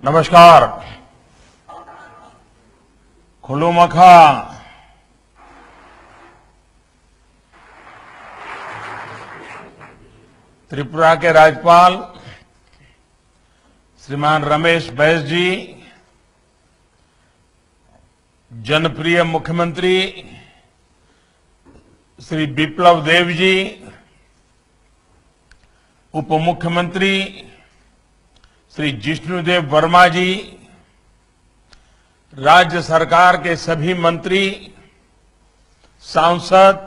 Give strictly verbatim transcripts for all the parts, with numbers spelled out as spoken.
नमस्कार। खुलू मखा त्रिपुरा के राज्यपाल श्रीमान रमेश बैस जी, जनप्रिय मुख्यमंत्री श्री बिप्लब देव जी, उप मुख्यमंत्री श्री जिष्णुदेव वर्मा जी, राज्य सरकार के सभी मंत्री, सांसद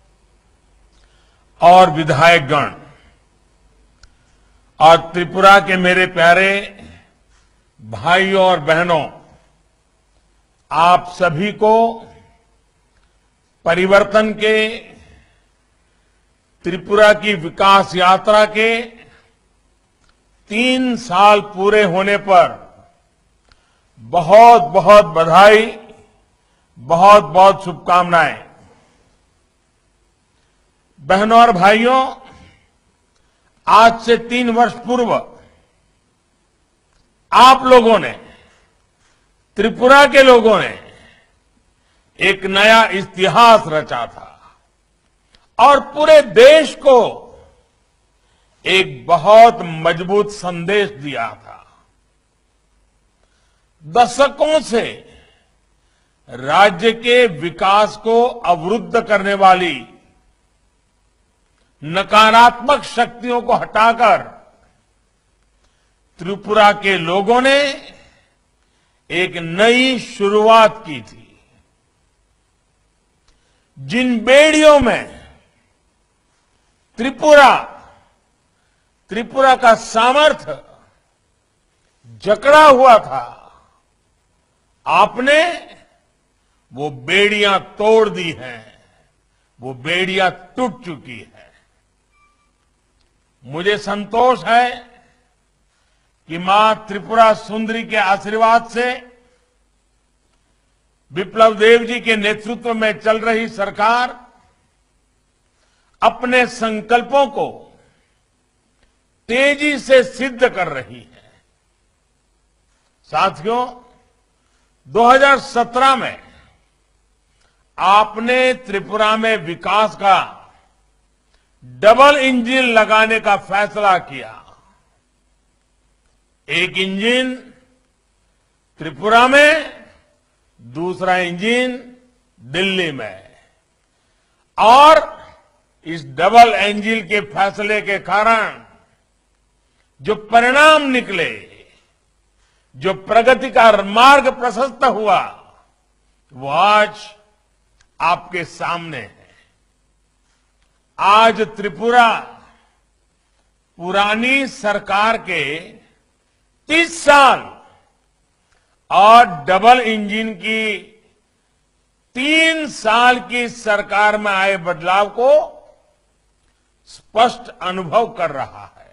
और विधायकगण और त्रिपुरा के मेरे प्यारे भाइयों और बहनों, आप सभी को परिवर्तन के, त्रिपुरा की विकास यात्रा के तीन साल पूरे होने पर बहुत बहुत बधाई, बहुत बहुत शुभकामनाएं। बहनों और भाइयों, आज से तीन वर्ष पूर्व आप लोगों ने, त्रिपुरा के लोगों ने एक नया इतिहास रचा था और पूरे देश को एक बहुत मजबूत संदेश दिया था। दशकों से राज्य के विकास को अवरुद्ध करने वाली नकारात्मक शक्तियों को हटाकर त्रिपुरा के लोगों ने एक नई शुरुआत की थी। जिन बेड़ियों में त्रिपुरा त्रिपुरा का सामर्थ्य जकड़ा हुआ था, आपने वो बेड़ियां तोड़ दी हैं, वो बेड़ियां टूट चुकी है। मुझे संतोष है कि मां त्रिपुरा सुंदरी के आशीर्वाद से बिप्लब देव जी के नेतृत्व में चल रही सरकार अपने संकल्पों को तेजी से सिद्ध कर रही है। साथियों, दो हज़ार सत्रह में आपने त्रिपुरा में विकास का डबल इंजन लगाने का फैसला किया। एक इंजन त्रिपुरा में, दूसरा इंजन दिल्ली में, और इस डबल इंजन के फैसले के कारण जो परिणाम निकले, जो प्रगति का मार्ग प्रशस्त हुआ, वो आज आपके सामने है। आज त्रिपुरा पुरानी सरकार के तीस साल और डबल इंजन की तीन साल की सरकार में आए बदलाव को स्पष्ट अनुभव कर रहा है।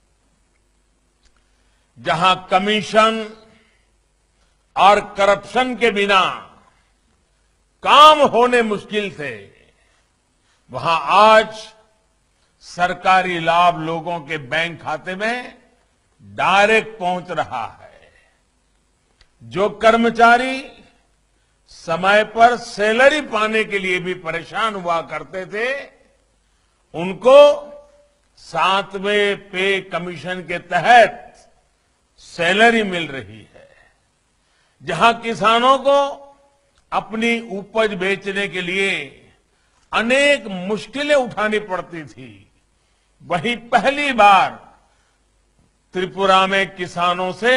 जहां कमीशन और करप्शन के बिना काम होने मुश्किल थे, वहां आज सरकारी लाभ लोगों के बैंक खाते में डायरेक्ट पहुंच रहा है। जो कर्मचारी समय पर सैलरी पाने के लिए भी परेशान हुआ करते थे, उनको सातवें पे कमीशन के तहत सैलरी मिल रही है। जहां किसानों को अपनी उपज बेचने के लिए अनेक मुश्किलें उठानी पड़ती थी, वहीं पहली बार त्रिपुरा में किसानों से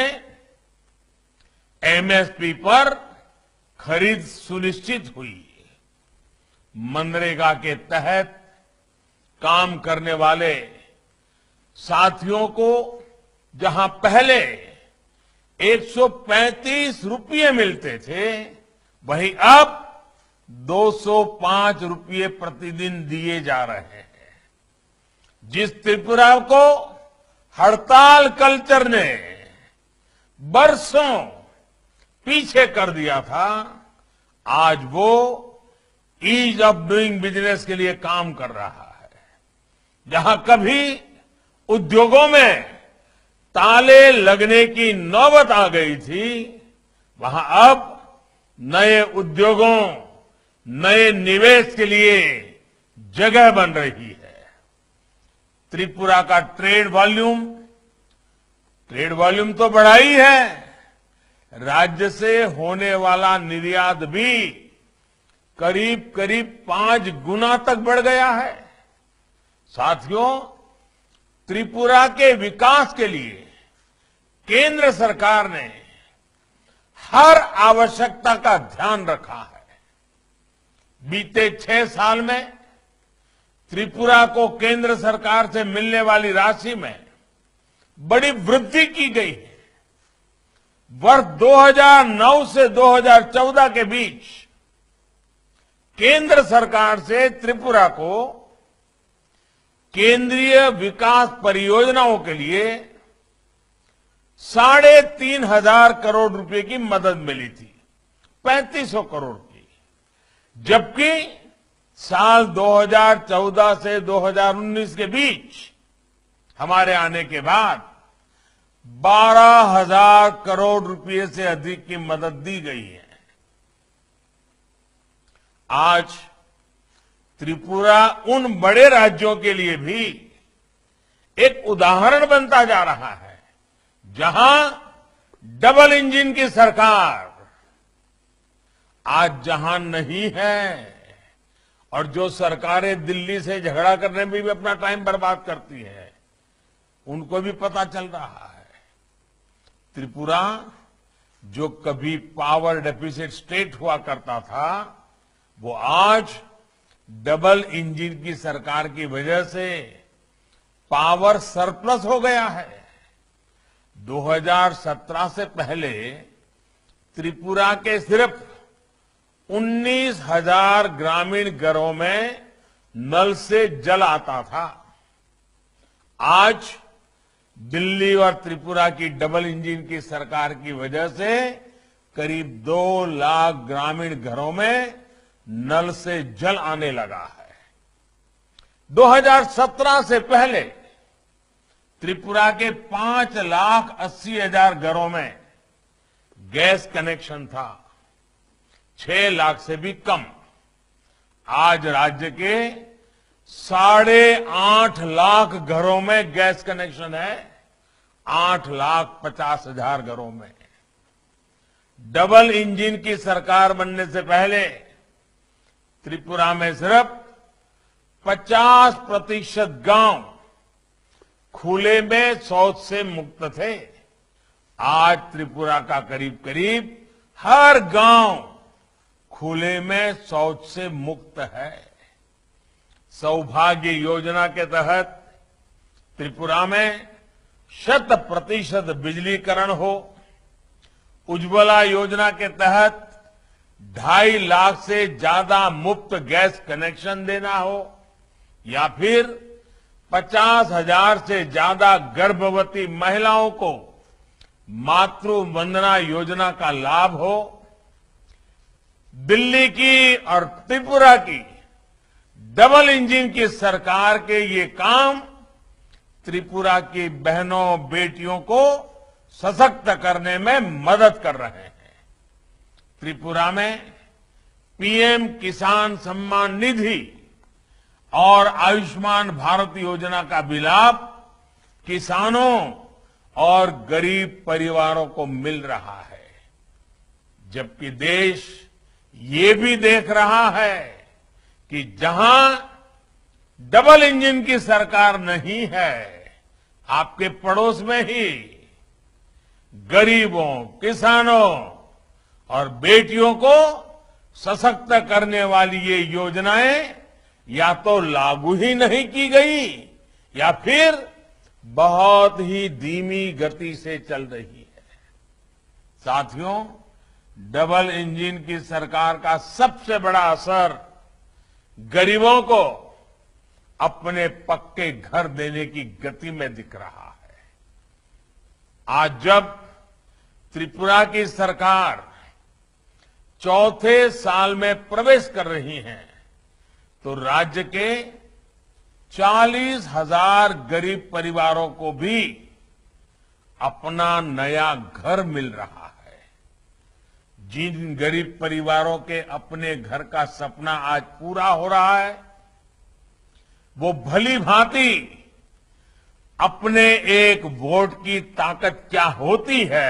एमएसपी पर खरीद सुनिश्चित हुई। मनरेगा के तहत काम करने वाले साथियों को जहां पहले एक सौ पैंतीस रुपये मिलते थे, वहीं अब दो सौ पांच रुपये प्रतिदिन दिए जा रहे हैं। जिस त्रिपुरा को हड़ताल कल्चर ने बरसों पीछे कर दिया था, आज वो ईज ऑफ डूइंग बिजनेस के लिए काम कर रहा है। जहां कभी उद्योगों में ताले लगने की नौबत आ गई थी, वहां अब नए उद्योगों, नए निवेश के लिए जगह बन रही है। त्रिपुरा का ट्रेड वॉल्यूम ट्रेड वॉल्यूम तो बढ़ा ही है, राज्य से होने वाला निर्यात भी करीब करीब पांच गुना तक बढ़ गया है। साथियों, त्रिपुरा के विकास के लिए केंद्र सरकार ने हर आवश्यकता का ध्यान रखा है। बीते छह साल में त्रिपुरा को केंद्र सरकार से मिलने वाली राशि में बड़ी वृद्धि की गई है। वर्ष दो हज़ार नौ से दो हज़ार चौदह के बीच केंद्र सरकार से त्रिपुरा को केंद्रीय विकास परियोजनाओं के लिए साढ़े तीन हजार करोड़ रुपए की मदद मिली थी, पैंतीस सौ करोड़ की, जबकि साल दो हज़ार चौदह से दो हज़ार उन्नीस के बीच हमारे आने के बाद बारह हजार करोड़ रुपए से अधिक की मदद दी गई है। आज त्रिपुरा उन बड़े राज्यों के लिए भी एक उदाहरण बनता जा रहा है, जहां डबल इंजन की सरकार आज जहां नहीं है और जो सरकारें दिल्ली से झगड़ा करने में भी अपना टाइम बर्बाद करती है, उनको भी पता चल रहा है त्रिपुरा जो कभी पावर डेफिसिट स्टेट हुआ करता था, वो आज डबल इंजन की सरकार की वजह से पावर सरप्लस हो गया है। दो हज़ार सत्रह से पहले त्रिपुरा के सिर्फ उन्नीस हजार ग्रामीण घरों में नल से जल आता था। आज दिल्ली और त्रिपुरा की डबल इंजन की सरकार की वजह से करीब दो लाख ग्रामीण घरों में नल से जल आने लगा है। दो हज़ार सत्रह से पहले त्रिपुरा के पांच लाख अस्सी हजार घरों में गैस कनेक्शन था, छह लाख से भी कम। आज राज्य के साढ़े आठ लाख घरों में गैस कनेक्शन है, आठ लाख पचास हजार घरों में। डबल इंजन की सरकार बनने से पहले त्रिपुरा में सिर्फ पचास प्रतिशत गांव खुले में शौच से मुक्त थे। आज त्रिपुरा का करीब करीब हर गांव खुले में शौच से मुक्त है। सौभाग्य योजना के तहत त्रिपुरा में शत प्रतिशत बिजलीकरण हो, उज्ज्वला योजना के तहत ढाई लाख से ज्यादा मुफ्त गैस कनेक्शन देना हो, या फिर पचास हजार से ज्यादा गर्भवती महिलाओं को मातृ वंदना योजना का लाभ हो, दिल्ली की और त्रिपुरा की डबल इंजन की सरकार के ये काम त्रिपुरा की बहनों बेटियों को सशक्त करने में मदद कर रहे हैं। त्रिपुरा में पीएम किसान सम्मान निधि और आयुष्मान भारत योजना का भी लाभ किसानों और गरीब परिवारों को मिल रहा है, जबकि देश ये भी देख रहा है कि जहां डबल इंजन की सरकार नहीं है, आपके पड़ोस में ही गरीबों, किसानों और बेटियों को सशक्त करने वाली ये योजनाएं या तो लागू ही नहीं की गई या फिर बहुत ही धीमी गति से चल रही है। साथियों, डबल इंजन की सरकार का सबसे बड़ा असर गरीबों को अपने पक्के घर देने की गति में दिख रहा है। आज जब त्रिपुरा की सरकार चौथे साल में प्रवेश कर रही है, तो राज्य के चालीस हजार गरीब परिवारों को भी अपना नया घर मिल रहा है। जिन गरीब परिवारों के अपने घर का सपना आज पूरा हो रहा है, वो भली भांति अपने एक वोट की ताकत क्या होती है,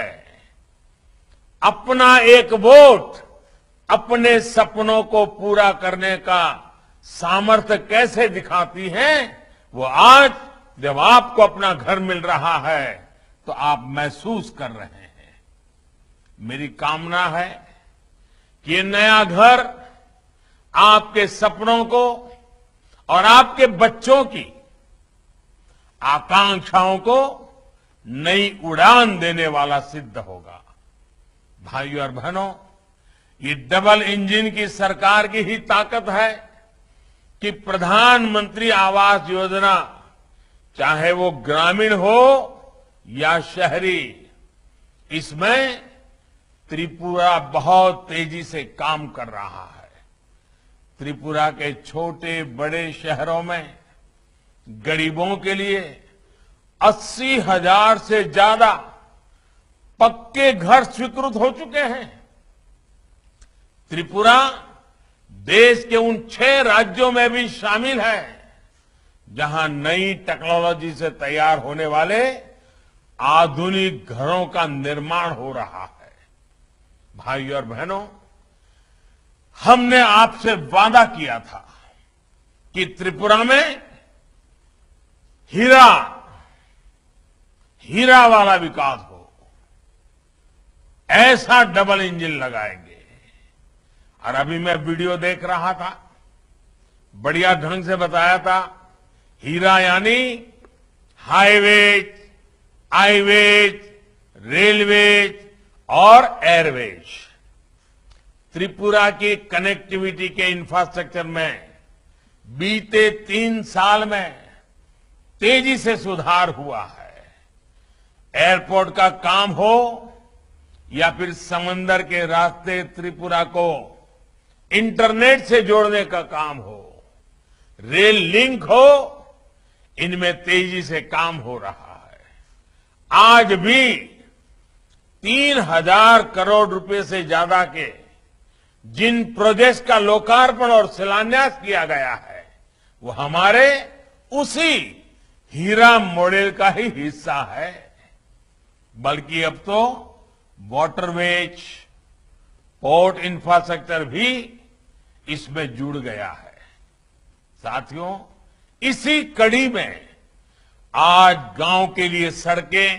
अपना एक वोट अपने सपनों को पूरा करने का सामर्थ्य कैसे दिखाती है, वो आज जब आपको अपना घर मिल रहा है तो आप महसूस कर रहे हैं। मेरी कामना है कि ये नया घर आपके सपनों को और आपके बच्चों की आकांक्षाओं को नई उड़ान देने वाला सिद्ध होगा। भाइयों और बहनों, ये डबल इंजन की सरकार की ही ताकत है कि प्रधानमंत्री आवास योजना, चाहे वो ग्रामीण हो या शहरी, इसमें त्रिपुरा बहुत तेजी से काम कर रहा है। त्रिपुरा के छोटे बड़े शहरों में गरीबों के लिए अस्सी हजार से ज्यादा पक्के घर स्वीकृत हो चुके हैं। त्रिपुरा देश के उन छह राज्यों में भी शामिल है जहां नई टेक्नोलॉजी से तैयार होने वाले आधुनिक घरों का निर्माण हो रहा है। भाइयों और बहनों, हमने आपसे वादा किया था कि त्रिपुरा में हीरा हीरा वाला विकास हो, ऐसा डबल इंजन लगाएंगे। और अभी मैं वीडियो देख रहा था, बढ़िया ढंग से बताया था। हीरा यानी हाईवेज, आईवेज, रेलवेज और एयरवेज। त्रिपुरा की कनेक्टिविटी के इंफ्रास्ट्रक्चर में बीते तीन साल में तेजी से सुधार हुआ है। एयरपोर्ट का काम हो या फिर समंदर के रास्ते त्रिपुरा को इंटरनेट से जोड़ने का काम हो, रेल लिंक हो, इनमें तेजी से काम हो रहा है। आज भी तीन हजार करोड़ रुपए से ज्यादा के जिन प्रोजेक्ट्स का लोकार्पण और शिलान्यास किया गया है, वो हमारे उसी हीरा मॉडल का ही हिस्सा है। बल्कि अब तो वाटरवेज, पोर्ट इंफ्रास्ट्रक्चर भी इसमें जुड़ गया है। साथियों, इसी कड़ी में आज गांव के लिए सड़कें,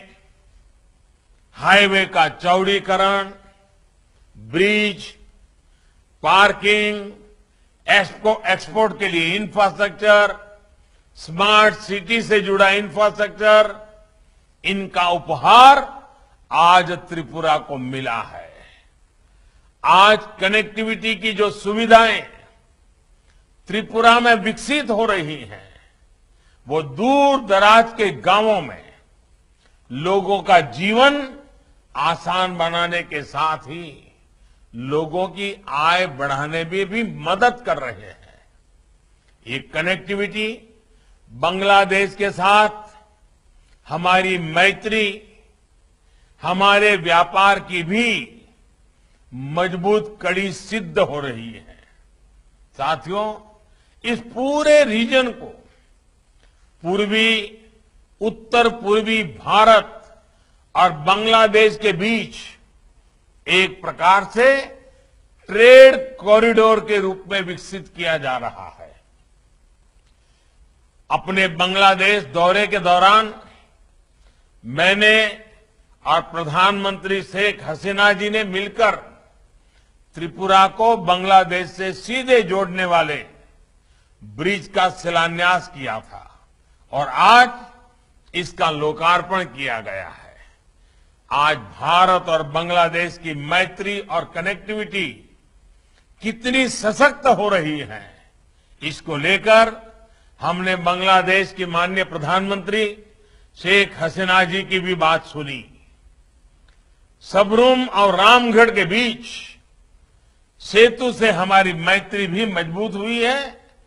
हाईवे का चौड़ीकरण, ब्रिज, पार्किंग, एक्सपो, एक्सपोर्ट के लिए इंफ्रास्ट्रक्चर, स्मार्ट सिटी से जुड़ा इंफ्रास्ट्रक्चर, इनका उपहार आज त्रिपुरा को मिला है। आज कनेक्टिविटी की जो सुविधाएं त्रिपुरा में विकसित हो रही हैं, वो दूर दराज के गांवों में लोगों का जीवन आसान बनाने के साथ ही लोगों की आय बढ़ाने में भी मदद कर रहे हैं। ये कनेक्टिविटी बांग्लादेश के साथ हमारी मैत्री, हमारे व्यापार की भी मजबूत कड़ी सिद्ध हो रही है। साथियों, इस पूरे रीजन को पूर्वी, उत्तर पूर्वी भारत और बांग्लादेश के बीच एक प्रकार से ट्रेड कॉरिडोर के रूप में विकसित किया जा रहा है। अपने बांग्लादेश दौरे के दौरान मैंने और प्रधानमंत्री शेख हसीना जी ने मिलकर त्रिपुरा को बांग्लादेश से सीधे जोड़ने वाले ब्रिज का शिलान्यास किया था और आज इसका लोकार्पण किया गया है। आज भारत और बांग्लादेश की मैत्री और कनेक्टिविटी कितनी सशक्त हो रही है, इसको लेकर हमने बांग्लादेश की माननीय प्रधानमंत्री शेख हसीना जी की भी बात सुनी। सबरूम और रामगढ़ के बीच सेतु से हमारी मैत्री भी मजबूत हुई है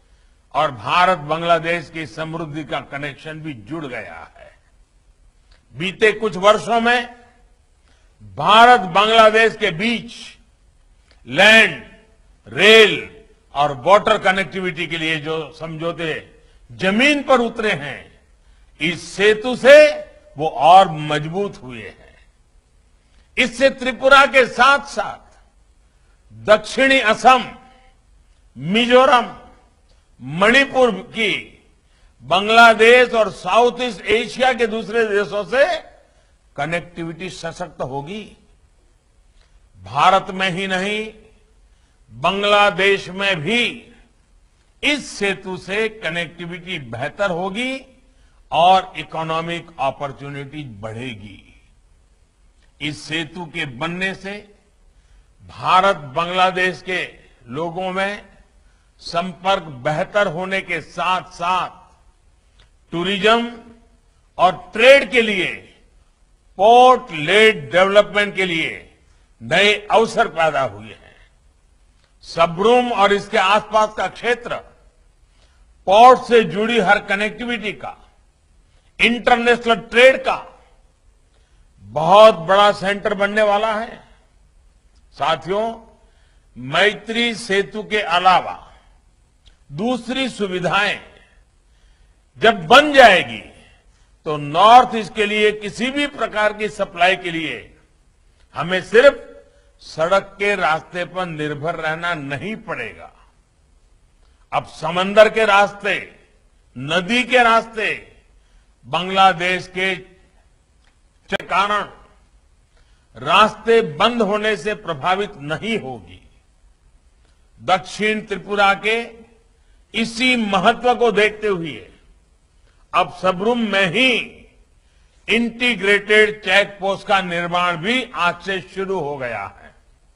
और भारत बांग्लादेश की समृद्धि का कनेक्शन भी जुड़ गया है। बीते कुछ वर्षों में भारत बांग्लादेश के बीच लैंड, रेल और वाटर कनेक्टिविटी के लिए जो समझौते जमीन पर उतरे हैं, इस सेतु से वो और मजबूत हुए हैं। इससे त्रिपुरा के साथ साथ दक्षिणी असम, मिजोरम, मणिपुर की, बांग्लादेश और साउथ ईस्ट एशिया के दूसरे देशों से कनेक्टिविटी सशक्त होगी। भारत में ही नहीं, बांग्लादेश में भी इस सेतु से कनेक्टिविटी बेहतर होगी और इकोनॉमिक अपॉर्चुनिटी बढ़ेगी। इस सेतु के बनने से भारत बांग्लादेश के लोगों में संपर्क बेहतर होने के साथ साथ टूरिज्म और ट्रेड के लिए, पोर्ट लेड डेवलपमेंट के लिए नए अवसर पैदा हुए हैं। सबरूम और इसके आसपास का क्षेत्र पोर्ट से जुड़ी हर कनेक्टिविटी का, इंटरनेशनल ट्रेड का बहुत बड़ा सेंटर बनने वाला है। साथियों, मैत्री सेतु के अलावा दूसरी सुविधाएं जब बन जाएगी तो नॉर्थ ईस्ट के लिए किसी भी प्रकार की सप्लाई के लिए हमें सिर्फ सड़क के रास्ते पर निर्भर रहना नहीं पड़ेगा। अब समंदर के रास्ते, नदी के रास्ते बांग्लादेश के कारण रास्ते बंद होने से प्रभावित नहीं होगी। दक्षिण त्रिपुरा के इसी महत्व को देखते हुए अब सबरूम में ही इंटीग्रेटेड चेक पोस्ट का निर्माण भी आज से शुरू हो गया है।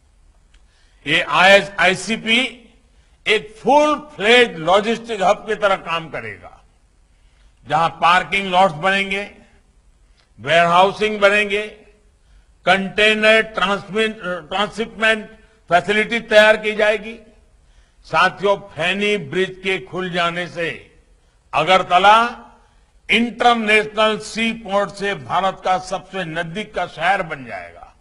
ये आईसीपी एक फुल फ्लेज लॉजिस्टिक हब की तरह काम करेगा, जहां पार्किंग लॉट्स बनेंगे, वेयरहाउसिंग बनेंगे, कंटेनर ट्रांसशिपमेंट फैसिलिटी तैयार की जाएगी। साथियों, फैनी ब्रिज के खुल जाने से अगरतला इंटरनेशनल सी पोर्ट से भारत का सबसे नजदीक का शहर बन जाएगा।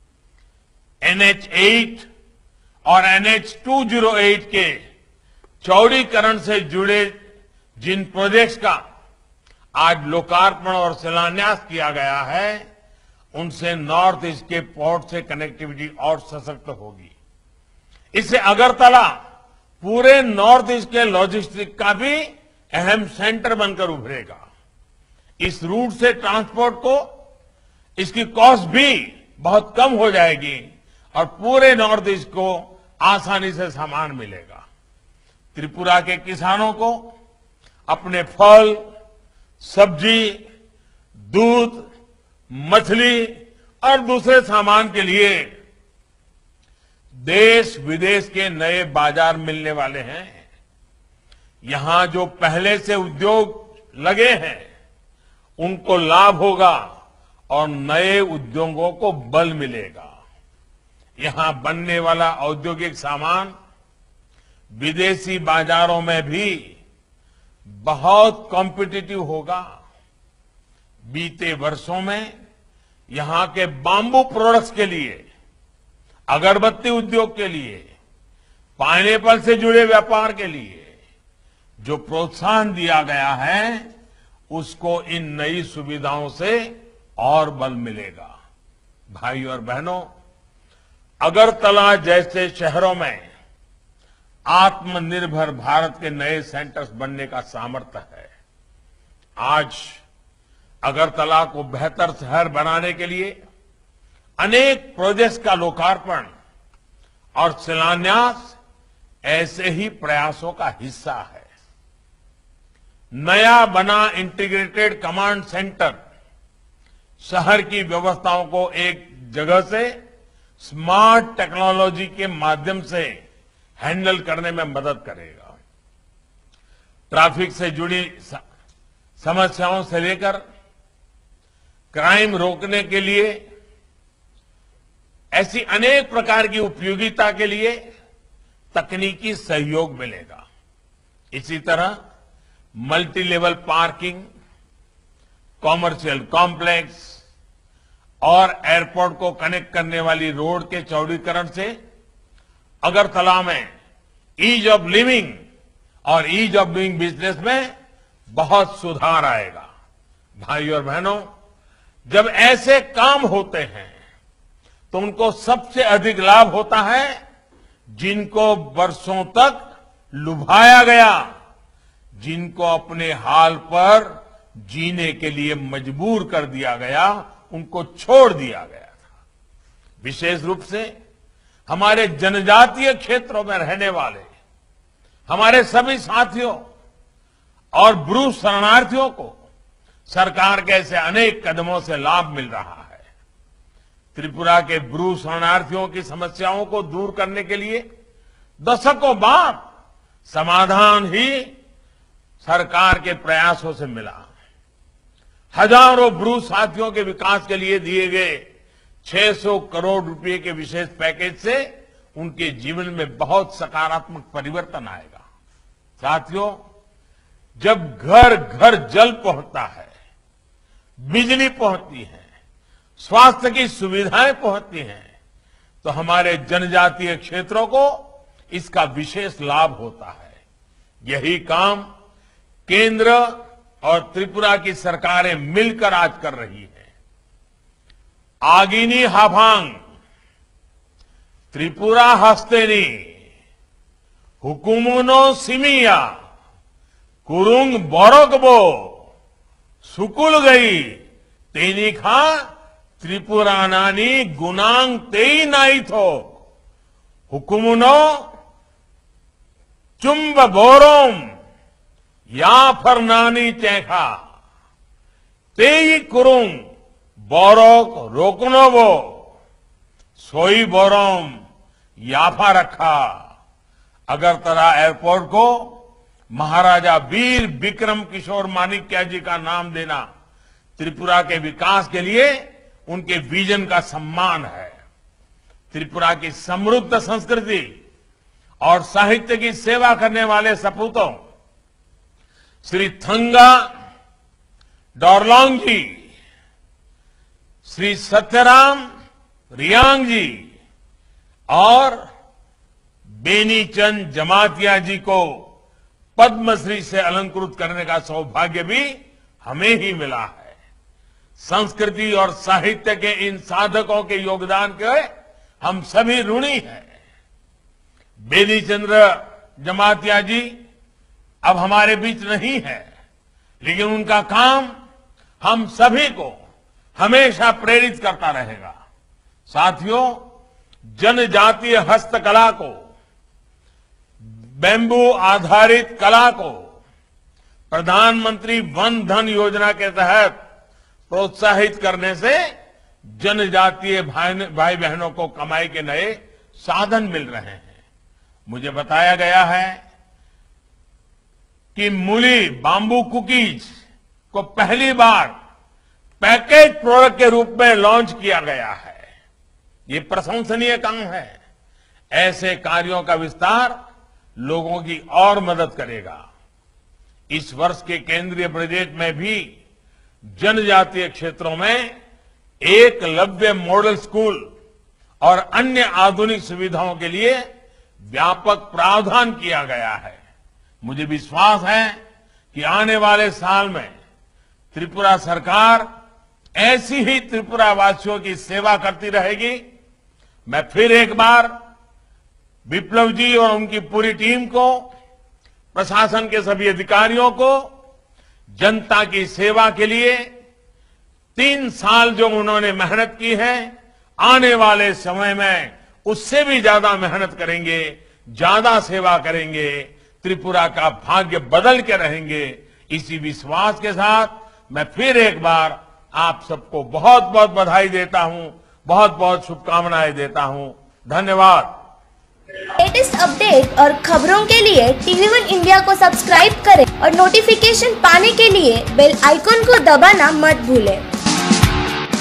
एनएच आठ और एनएच दो सौ आठ के चौड़ीकरण से जुड़े जिन प्रोजेक्ट्स का आज लोकार्पण और शिलान्यास किया गया है, उनसे नॉर्थ ईस्ट के पोर्ट से कनेक्टिविटी और सशक्त होगी। इससे अगरतला पूरे नॉर्थ ईस्ट के लॉजिस्टिक का भी अहम सेंटर बनकर उभरेगा। इस रूट से ट्रांसपोर्ट को, इसकी कॉस्ट भी बहुत कम हो जाएगी और पूरे नॉर्थ ईस्ट को आसानी से सामान मिलेगा। त्रिपुरा के किसानों को अपने फल, सब्जी, दूध, मछली और दूसरे सामान के लिए देश विदेश के नए बाजार मिलने वाले हैं। यहां जो पहले से उद्योग लगे हैं, उनको लाभ होगा और नए उद्योगों को बल मिलेगा। यहां बनने वाला औद्योगिक सामान विदेशी बाजारों में भी बहुत कॉम्पिटिटिव होगा। बीते वर्षों में यहां के बांबू प्रोडक्ट्स के लिए, अगरबत्ती उद्योग के लिए, पाइनएप्पल से जुड़े व्यापार के लिए जो प्रोत्साहन दिया गया है, उसको इन नई सुविधाओं से और बल मिलेगा। भाई और बहनों, अगरतला जैसे शहरों में आत्मनिर्भर भारत के नए सेंटर्स बनने का सामर्थ्य है। आज अगरतला को बेहतर शहर बनाने के लिए अनेक प्रोजेक्ट्स का लोकार्पण और शिलान्यास ऐसे ही प्रयासों का हिस्सा है। नया बना इंटीग्रेटेड कमांड सेंटर शहर की व्यवस्थाओं को एक जगह से स्मार्ट टेक्नोलॉजी के माध्यम से हैंडल करने में मदद करेगा। ट्रैफिक से जुड़ी समस्याओं से लेकर क्राइम रोकने के लिए, ऐसी अनेक प्रकार की उपयोगिता के लिए तकनीकी सहयोग मिलेगा। इसी तरह multi level parking, commercial complex, और एयरपोर्ट को कनेक्ट करने वाली रोड के चौड़ीकरण से अगरतला में ईज ऑफ लिविंग और ईज ऑफ डूइंग बिजनेस में बहुत सुधार आएगा। भाइयों और बहनों, जब ऐसे काम होते हैं तो उनको सबसे अधिक लाभ होता है जिनको वर्षों तक लुभाया गया, जिनको अपने हाल पर जीने के लिए मजबूर कर दिया गया, उनको छोड़ दिया गया था। विशेष रूप से हमारे जनजातीय क्षेत्रों में रहने वाले हमारे सभी साथियों और ब्रू शरणार्थियों को सरकार के ऐसे अनेक कदमों से लाभ मिल रहा है। त्रिपुरा के ब्रू शरणार्थियों की समस्याओं को दूर करने के लिए दशकों बाद समाधान ही सरकार के प्रयासों से मिला। हजारों ब्रू साथियों के विकास के लिए दिए गए छह सौ करोड़ रुपए के विशेष पैकेज से उनके जीवन में बहुत सकारात्मक परिवर्तन आएगा। साथियों, जब घर घर जल पहुंचता है, बिजली पहुंचती है, स्वास्थ्य की सुविधाएं पहुंचती हैं, तो हमारे जनजातीय क्षेत्रों को इसका विशेष लाभ होता है। यही काम केंद्र और त्रिपुरा की सरकारें मिलकर आज कर रही हैं। आगिनी हाभांग, त्रिपुरा हस्तेनी, हुकुमुनो सिमिया, कुरुंग बोरोगबो, सुकुल गई, तेनी खा त्रिपुरानानी गुनांग तेई नाई थो, हुकुमुनो चुंब बोरोम या फरनानी चैखा, तेई कुरुंग बोरोक रोकनोबो, सोई बोरोम याफा रखा। अगरतला एयरपोर्ट को महाराजा वीर विक्रम किशोर माणिक्य जी का नाम देना त्रिपुरा के विकास के लिए उनके विजन का सम्मान है। त्रिपुरा की समृद्ध संस्कृति और साहित्य की सेवा करने वाले सपूतों श्री थंगा डोरलोंग जी, श्री सत्यराम रियांग जी और बेनीचंद जमातिया जी को पद्मश्री से अलंकृत करने का सौभाग्य भी हमें ही मिला है। संस्कृति और साहित्य के इन साधकों के योगदान के हम सभी ऋणी हैं। बेनीचंद्र जमातिया जी अब हमारे बीच नहीं है, लेकिन उनका काम हम सभी को हमेशा प्रेरित करता रहेगा। साथियों, जनजातीय हस्तकला को, बैम्बू आधारित कला को प्रधानमंत्री वन धन योजना के तहत प्रोत्साहित करने से जनजातीय भाई, भाई बहनों को कमाई के नए साधन मिल रहे हैं। मुझे बताया गया है कि मूली बांबू कुकीज को पहली बार पैकेज प्रोडक्ट के रूप में लॉन्च किया गया है। ये प्रशंसनीय काम है। ऐसे कार्यों का विस्तार लोगों की और मदद करेगा। इस वर्ष के केंद्रीय बजट में भी जनजातीय क्षेत्रों में एकलव्य मॉडल स्कूल और अन्य आधुनिक सुविधाओं के लिए व्यापक प्रावधान किया गया है। मुझे विश्वास है कि आने वाले साल में त्रिपुरा सरकार ऐसी ही त्रिपुरा वासियों की सेवा करती रहेगी। मैं फिर एक बार विप्लव जी और उनकी पूरी टीम को, प्रशासन के सभी अधिकारियों को जनता की सेवा के लिए तीन साल जो उन्होंने मेहनत की है, आने वाले समय में उससे भी ज्यादा मेहनत करेंगे, ज्यादा सेवा करेंगे, त्रिपुरा का भाग्य बदल के रहेंगे। इसी विश्वास के साथ मैं फिर एक बार आप सबको बहुत बहुत बधाई देता हूं, बहुत बहुत शुभकामनाएं देता हूं। धन्यवाद। लेटेस्ट अपडेट और खबरों के लिए टीवी वन इंडिया को सब्सक्राइब करें और नोटिफिकेशन पाने के लिए बेल आइकॉन को दबाना मत भूलें।